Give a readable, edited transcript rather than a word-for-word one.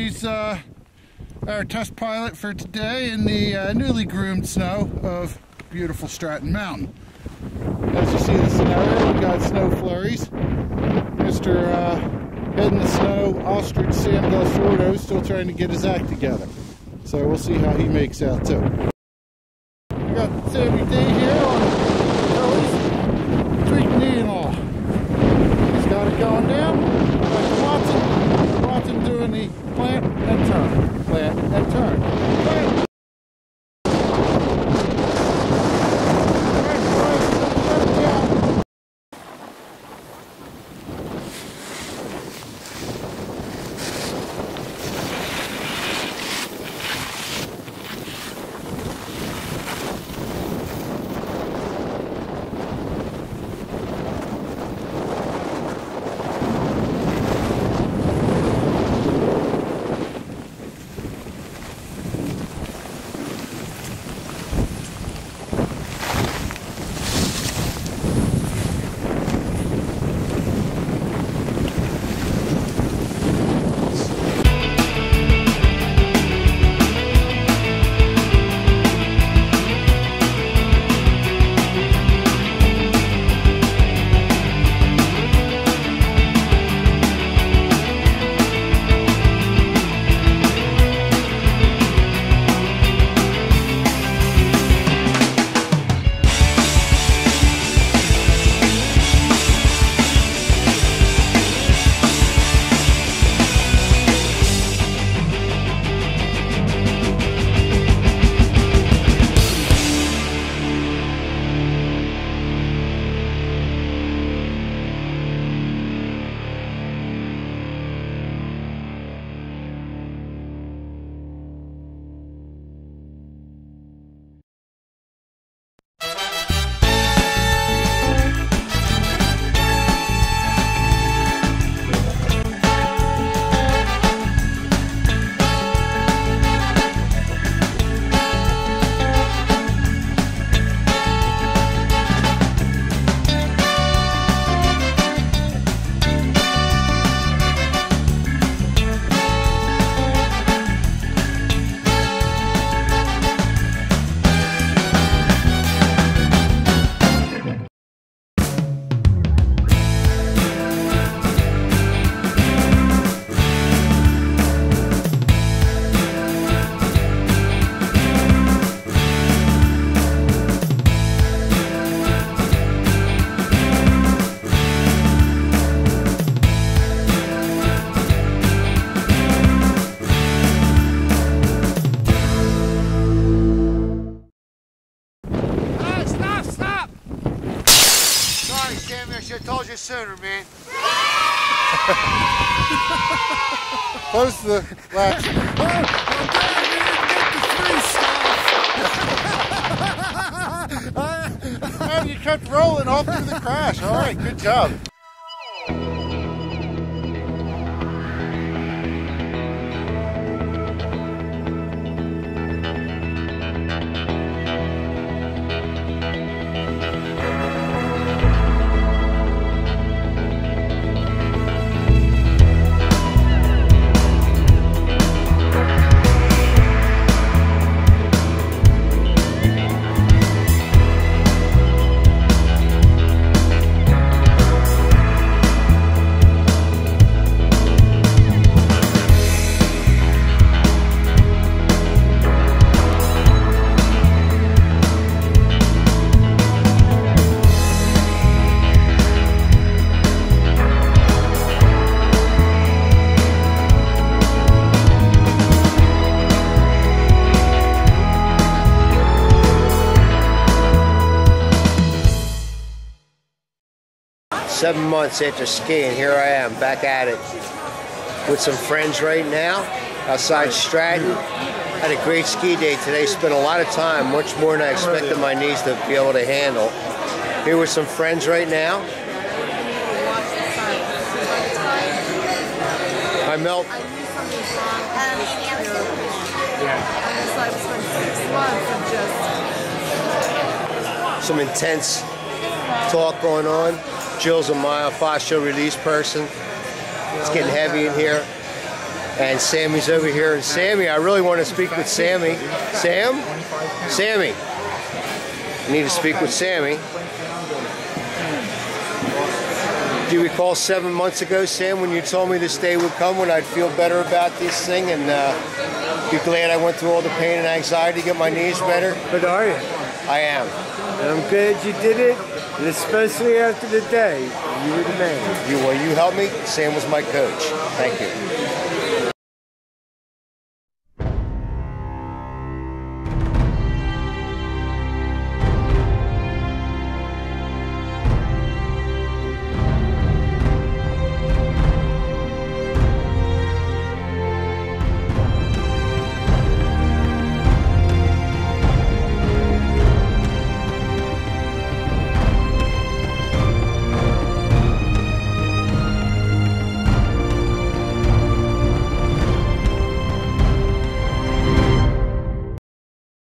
He's our test pilot for today in the newly groomed snow of beautiful Stratton Mountain. As you see the scenario, we've got snow flurries. Mr. Head in the Snow Ostrich Sam Del Sordo is still trying to get his act together. So we'll see how he makes out too. We got Sammy D here on Curly's tweak knee and all. He's got it going down. Like Watson doing the plant and turn. Plant and turn. Plant. I should have told you sooner, man. Close the latch. And you kept rolling all through the crash. All right, good job. Seven months after skiing, here I am, back at it with some friends right now outside Stratton. Had a great ski day today, spent a lot of time, much more than I expected my knees to be able to handle. Here with some friends right now. Hi, Mel. Some intense talk going on. Jill's a myofascial release person. It's getting heavy in here. And Sammy's over here. And Sammy, I really want to speak with Sammy. Sam? Sammy. I need to speak with Sammy. Do you recall 7 months ago, Sam, when you told me this day would come when I'd feel better about this thing and be glad I went through all the pain and anxiety to get my knees better? But are you? I am. And I'm glad you did it, and especially after the day. You were the man. You helped me. Sam was my coach. Thank you.